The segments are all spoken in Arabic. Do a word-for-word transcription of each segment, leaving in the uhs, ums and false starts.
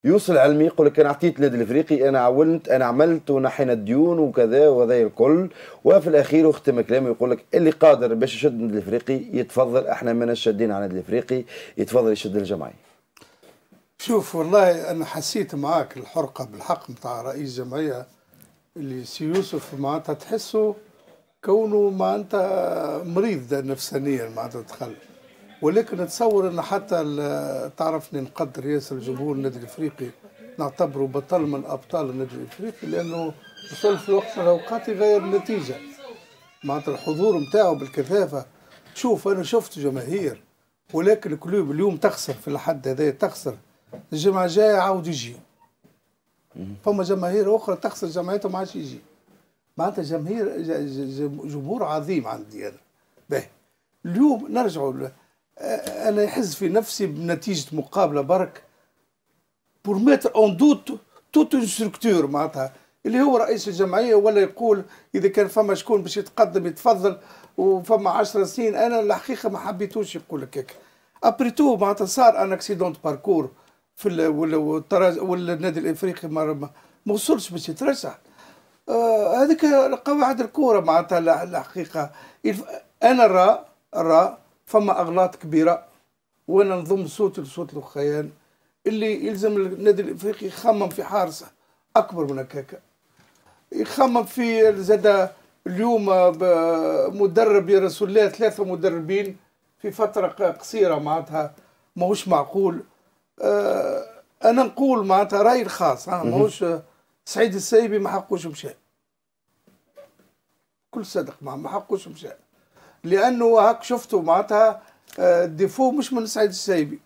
يوصل العلمي يقول لك انا اعطيت النادي الافريقي، انا عاونت، انا عملت ونحينا الديون وكذا وهذا الكل، وفي الاخير وختم كلامه يقول لك اللي قادر باش يشد النادي الافريقي يتفضل، احنا ما شادين على النادي الافريقي، يتفضل يشد الجمعيه. شوف والله انا حسيت معاك الحرقه بالحق نتاع رئيس جمعيه اللي سي يوسف معناتها تحسه كونه معناتها مريض نفسانيا معناتها دخل، ولكن نتصور ان حتى تعرفني نقدر ياسر جمهور النادي الافريقي، نعتبره بطل من ابطال النادي الافريقي لانه وصل في وقت من الاوقات يغير النتيجه معناتها الحضور نتاعو بالكثافه. شوف انا شفت جماهير ولكن الكلوب اليوم تخسر في الحد هذا، تخسر الجمعه الجايه عاود يجي، فما جماهير اخرى تخسر جمعيتهم ما عادش يجي، معناتها جماهير جمهور عظيم عندي انا. باهي اليوم نرجعوا انا يحز في نفسي بنتيجه مقابله برك بور ميتر اون دوت توت اون ستركتور معناتها اللي هو رئيس الجمعيه ولا يقول اذا كان فما شكون باش يتقدم يتفضل وفما عشر سنين. انا الحقيقه ما حبيتوش يقول لك هيك. ابريتو معناتها صار ان اكسيدونت باركور في ولا ولا النادي الافريقي ما ما وصلش باش يترشح. آه هذيك قواعد الكوره معناتها الحقيقه. انا نرى نرى فما اغلاط كبيره وانا نضم صوت لصوت الاخيان اللي يلزم النادي الافريقي يخمم في حارس اكبر من هكاك، يخمم في زاد اليوم مدرب يا رسول الله ثلاثه مدربين في فتره قصيره معناتها ماهوش معقول. آه انا نقول معناتها رايي الخاص ماهوش سعيد السايبي ما حقوش مشى، كل صدق ما حقوش مشى لانه هاك شفتوا معناتها الديفو مش من سعيد السايبي،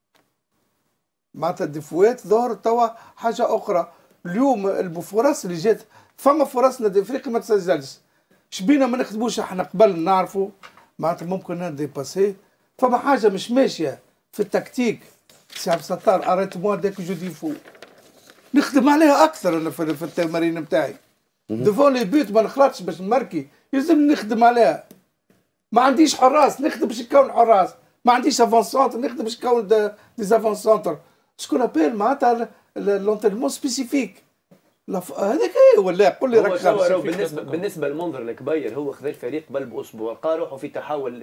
معناتها الديفوات ظهرت توا حاجه اخرى. اليوم الفرص اللي جات فما فرص نادي افريقيا ما تسجلش، شبينا ما نخدموش احنا قبل نعرفوا معناتها ممكن نديباسي، فما حاجه مش ماشيه في التكتيك. سي عبد الستار اريت موا داك جو ديفو نخدم عليها اكثر انا في التمارين نتاعي. ديفون لي بيوت ما نخلطش باش نماركي، يلزم نخدم عليها. ما عنديش حراس نخدم باش نكون حراس، ما عنديش افون سونتر نخدم باش نكون ديزافون سونتر. شكون ابيل معناتها لونترينمون سبيسيفيك هذاك ايه ولا قول لي راك خالص. بالنسبه بالنسبه للمنظر الكبير هو خذ الفريق قبل باسبوع لقى روحه في تحول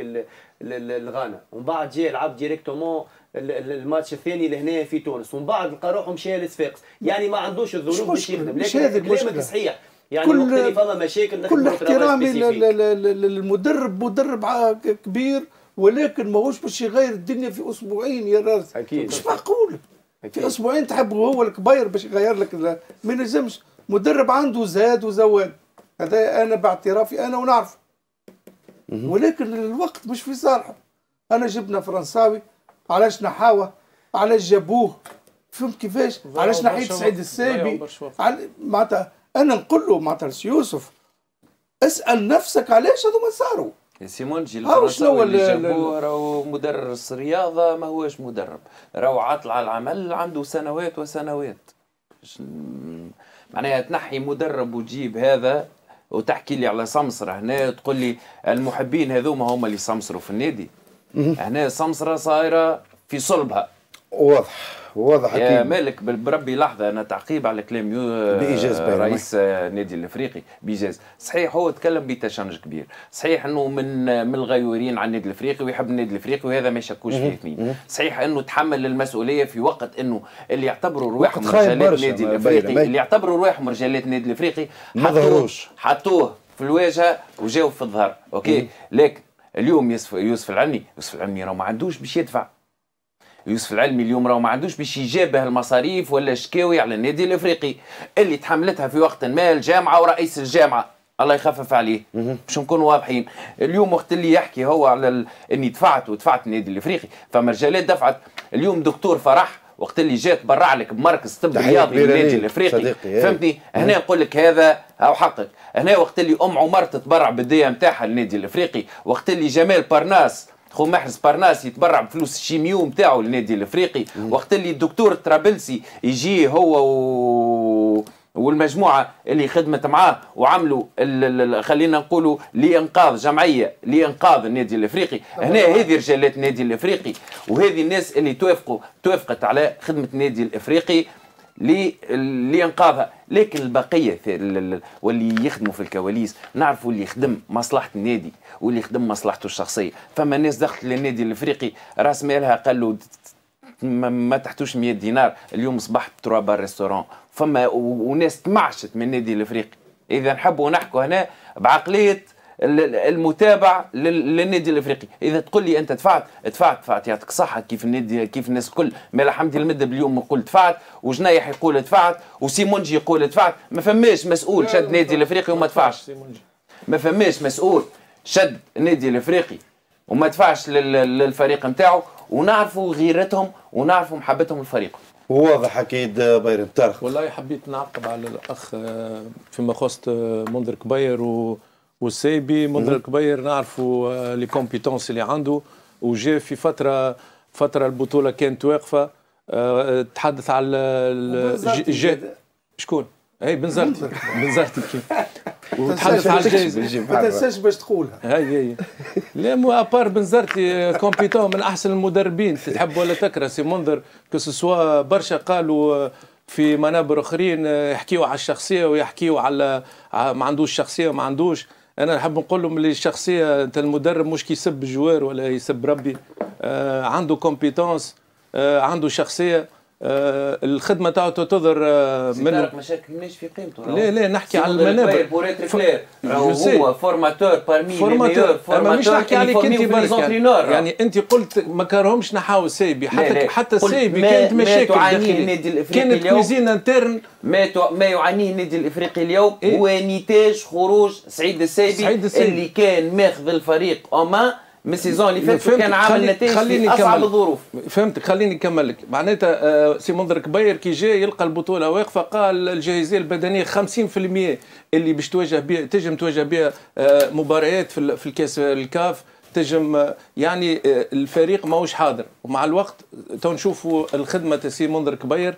لغانا ومن بعد جاء لعب ديريكتومون الماتش الثاني لهنا في تونس ومن بعد لقى روحه مشى لصفاقس، يعني ما عندوش الظروف باش يخدم. لكن كلامك صحيح يعني مختلف فما مشاكل. كل احترامي للمدرب مدرب كبير ولكن ماهوش باش يغير الدنيا في اسبوعين يا راس. اكيد مش معقول في اسبوعين تحبوا هو الكبير باش يغير لك. ما ينجمش مدرب عنده زاد وزواد، هذا انا باعترافي انا ونعرف، ولكن الوقت مش في صالحه. انا جبنا فرنساوي علاش نحاوه، علاش جابوه، فهمت كيفاش؟ علاش نحيت سعيد السايبي معناتها. انا نقول له معناتها يوسف اسال نفسك علاش هذوما صاروا. يا سيمون جي الفرنساوي اللي جابوه راهو مدرس رياضه ما هوش مدرب، راهو عاطل على العمل عنده سنوات وسنوات. معناها تنحي مدرب وتجيب هذا وتحكي لي على سمسره هنا تقول لي المحبين هذوما هما اللي سمسروا في النادي. هنا سمسره صايره في صلبها. واضح واضح يا أكيد. مالك بربي لحظه انا تعقيب على كلام بإيجاز رئيس النادي الافريقي بإيجاز. صحيح هو تكلم بتشنج كبير، صحيح انه من من الغيورين على النادي الافريقي ويحب النادي الافريقي وهذا ما يشكوش فيه اثنين. صحيح انه تحمل المسؤوليه في وقت انه اللي يعتبروا رواحهم رجالات النادي الافريقي اللي يعتبروا رواحهم رجالات النادي الافريقي ما ظهروش، حطوه في الواجهه وجاوا في الظهر. اوكي لكن اليوم يوسف يوسف العلمي يوسف العلمي راه ما عندوش باش يدفع. يوسف العلمي اليوم راه ما عندوش باش يجابه المصاريف ولا شكاوي على النادي الافريقي اللي تحملتها في وقت ما الجامعه ورئيس الجامعه الله يخفف عليه باش نكونوا واضحين. اليوم وقت اللي يحكي هو على ال... اني دفعت ودفعت النادي الافريقي فما رجالات دفعت. اليوم دكتور فرح وقت اللي جات برع لك بمركز طب رياضي للنادي الافريقي فهمتني. هنا نقول لك هذا هاو حقك. هنا وقت اللي ام عمر تتبرع بالديه نتاعها للنادي الافريقي، وقت اللي جمال بارناس خو محرز بارناس يتبرع بفلوس الشيميو نتاعو للنادي الافريقي، وقت اللي الدكتور الطرابلسي يجي هو و... والمجموعه اللي خدمت معاه وعملوا خلينا نقولوا لانقاذ جمعيه لانقاذ النادي الافريقي. هنا هذه رجالات النادي الافريقي وهذه الناس اللي توافقوا توافقت على خدمه النادي الافريقي لانقاذها. لكن البقيه واللي يخدموا في الكواليس نعرفوا اللي يخدم مصلحه النادي واللي يخدم مصلحته الشخصيه. فما ناس دخلت للنادي الافريقي راس مالها قال له ما تحتوش مئة دينار، اليوم اصبحت تروا بار ريستورون. فما وناس تمعشت من النادي الافريقي. اذا نحبوا نحكوا هنا بعقليه المتابع للنادي الافريقي. اذا تقول لي انت دفعت دفعت دفعت يعطيك صحه كيف النادي كيف الناس الكل. مالا حمدي المدب اليوم يقول دفعت وجنايح يقول دفعت وسيمونجي يقول دفعت. ما فماش مسؤول شد النادي الافريقي وما دفعش. ما فماش مسؤول شد النادي الافريقي وما دفعش للفريق نتاعو. ونعرفوا غيرتهم ونعرفوا محبتهم للفريق. واضح اكيد بايرن طارق. والله حبيت نعقب على الاخ فيما خص منذر كبير و والسيبي. منذر كبير نعرفوا لي كومبيتونس اللي عنده وجاء في فتره فتره البطوله كانت واقفه. تحدث على شكون؟ اي بنزرتي بنزرتي كيف وتحدث على الجائزه ما تنساش باش تقولها. هي هي لا مو ابار بنزرتي كومبيتون من احسن المدربين تحب ولا تكره. سي منذر كو سوا برشا قالوا في منابر اخرين يحكيوا على الشخصيه ويحكيوا على ما عندوش شخصيه وما عندوش. انا نحب نقول لهم اللي الشخصيه انت المدرب مش كيسب الجوار ولا يسب ربي. آه عنده كومبيتونس آه عنده شخصيه. آه الخدمه تاعو تظهر آه منه مشاكل مش في قيمته. لا لا نحكي على المنابر. راهو هو فورماتور بارمي لي ميور فورماتور. مش نحكي عليك انت برك يعني, يعني انت قلت ما كرهمش نحاو السيبي حتى لا لا. حتى السيبي كانت مشاكل داخليه كانت كوزين انترن. ما ما يعانيه النادي الافريقي اليوم إيه؟ هو نتاج خروج سعيد السيبي, سعيد السيبي اللي كان ماخذ الفريق اوما من السيزون اللي فاتت وكان عامل نتائج في اصعب الظروف. فهمتك خليني نكمل لك. معناتها آه سي منذر كبير كي جاي يلقى البطوله واقفه قال الجاهزيه البدنيه خمسين بالمئة اللي باش تواجه بها تجم تواجه بها آه مباريات في, في الكاس الكاف تجم آه يعني آه الفريق ماهوش حاضر. ومع الوقت تو نشوفوا الخدمه سي منذر كبير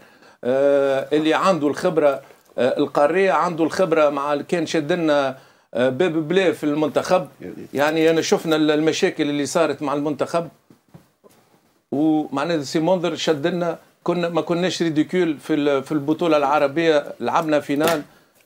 آه اللي عنده الخبره آه القاريه عنده الخبره مع كان شد لنا باب بلا في المنتخب. يعني انا شفنا المشاكل اللي صارت مع المنتخب ومعناتها سي منذر شد لنا كنا ما كناش ريديكول في في البطوله العربيه لعبنا فينال.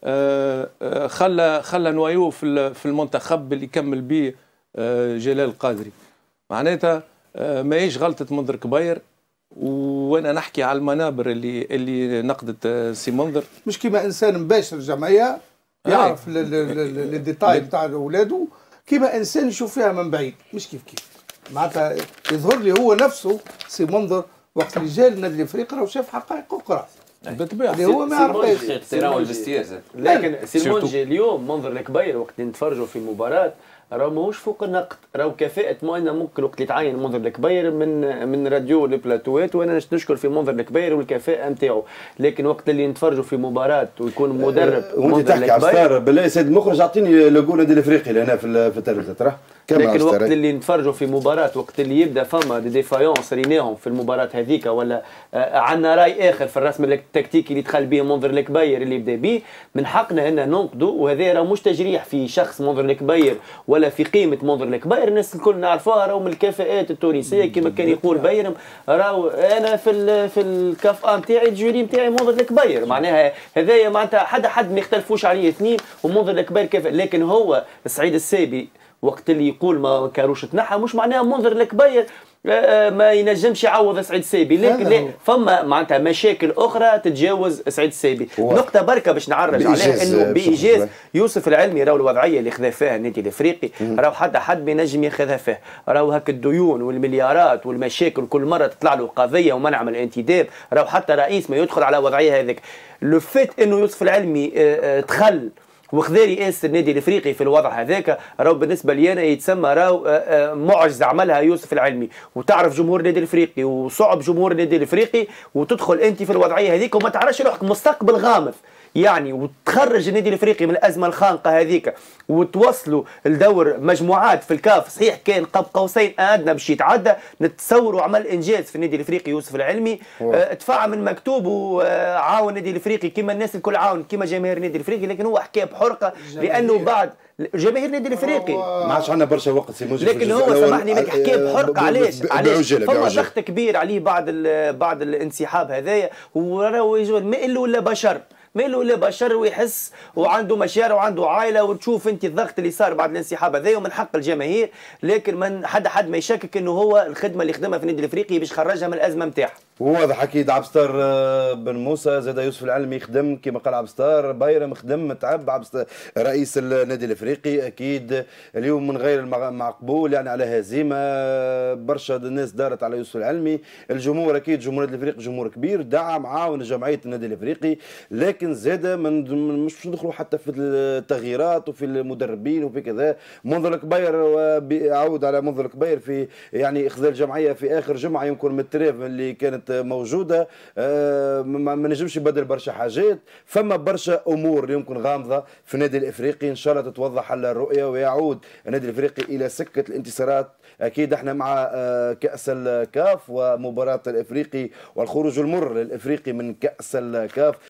خلى خلى نوايو في في المنتخب اللي كمل به جلال القادري. معناتها ماهيش غلطه منذر كبير. وانا نحكي على المنابر اللي اللي نقدت سي منذر مش كيما انسان مباشر جمعيه يعرف الديتاي نتاع اولاده كيما انسان يشوف فيها من بعيد مش كيف كيف. معناتها يظهر لي هو نفسه سي منذر وقت اللي جا للنادي الافريقي راه شاف حقائق اخرى بالطبيعه اللي هو ما يعرفهاش. لكن سيمونجي اليوم منظر الكبير وقت نتفرجوا في مباراه راه ماهوش فوق النقد. راه كفاءة مؤنة ممكن وقت يتعين منظر الكبير من من راديو لبلاتوات وانا نشكر في منظر الكبير والكفاءة نتاعو. لكن وقت اللي نتفرجوا في مباراة ويكون مدرب وانت تحكي على ستار بالله سيد المخرج اعطيني لوجو النادي الافريقي لهنا في في التلفزه ترى. لكن وقت اللي نتفرجوا في مباراة وقت اللي يبدا فما دي ديفايونس ريناهم في المباراة هذيك ولا آه عندنا راي اخر في الرسم التكتيكي اللي دخل به منظر الكبير اللي بدا به من حقنا ان ننقدوا. وهذا راه مش تجريح في شخص منظر الكبير ولا في قيمه منظر الكبير. الناس الكل نعرفوها راهو من الكفاءات التونسيه كما كان يقول بيرم. راهو انا في ال في الكاف ا نتاعي الجوري نتاعي منظر الكبير. معناها هذايا معناتها حد حد ما يختلفوش عليه اثنين ومنظر الكبير كفاء. لكن هو سعيد السيبي وقت اللي يقول ما كاروش تنحى مش معناها منظر الكبير ما ينجمش يعوض سعيد السيبي. لكن لا فما معناتها مشاكل اخرى تتجاوز سعيد السيبي. نقطه بركه باش نعرج عليها انه بايجاز يوسف العلمي راهو الوضعيه اللي خذا فيها النادي الافريقي راهو حتى حد ما ينجم ياخذها فيه. راهو هاك الديون والمليارات والمشاكل كل مره تطلع له قضيه ومنع من الانتداب. راهو حتى رئيس ما يدخل على وضعيه هذيك. لو فيت انه يوسف العلمي دخل وخذا رئاسه النادي الافريقي في الوضع هذاك، راهو بالنسبه لي انا يتسمى راهو معجزه عملها يوسف العلمي. وتعرف جمهور النادي الافريقي وصعب جمهور النادي الافريقي، وتدخل انت في الوضعيه هذيك وما تعرفش روحك مستقبل غامض يعني، وتخرج النادي الافريقي من الازمه الخانقه هذيك وتوصلوا لدور مجموعات في الكاف. صحيح كان قاب قوسين ادنى باش يتعدى، نتصوروا عمل انجاز في النادي الافريقي يوسف العلمي. اه دفع من مكتوب وعاون النادي الافريقي كما الناس الكل عاون كما جماهير النادي الافريقي، لكن هو حكى بحرقه لانه بعد جماهير النادي الافريقي ما عادش عندنا برشا وقت سي موجب، لكن هو سامحني لك حكى بحرقه. علاش؟ علاش فما ضغط كبير عليه بعد بعد الانسحاب هذايا، وراهو ما الا ولا بشر ما له الا بشر ويحس وعنده مشاعر وعنده عائله، وتشوف انت الضغط اللي صار بعد الانسحاب هذايا ومن حق الجماهير. لكن من حد حد ما يشكك انه هو الخدمه اللي خدمها في النادي الافريقي باش خرجها من الازمه نتاعها. واضح اكيد. عبستار بن موسى زاد يوسف العلمي خدم كما قال عبستار، بايرم خدم تعب عبستار رئيس النادي الافريقي اكيد اليوم من غير المعقبول يعني على هزيمه. برشا الناس دارت على يوسف العلمي، الجمهور اكيد جمهور النادي الافريقي جمهور كبير دعم عاون جمعيه النادي الافريقي، لكن زاد من مش ندخلوا حتى في التغييرات وفي المدربين وفي كذا. منذر الكبير ويعود على منذر الكبير في يعني اخذال الجمعيه في اخر جمعه يمكن من التريف اللي كانت موجوده، ما نجمش يبدل برشا حاجات، فما برشا امور يمكن غامضه في النادي الافريقي. ان شاء الله تتوضح حل الرؤيه ويعود النادي الافريقي الى سكه الانتصارات. اكيد احنا مع كاس الكاف ومباراه الافريقي والخروج المر للافريقي من كاس الكاف.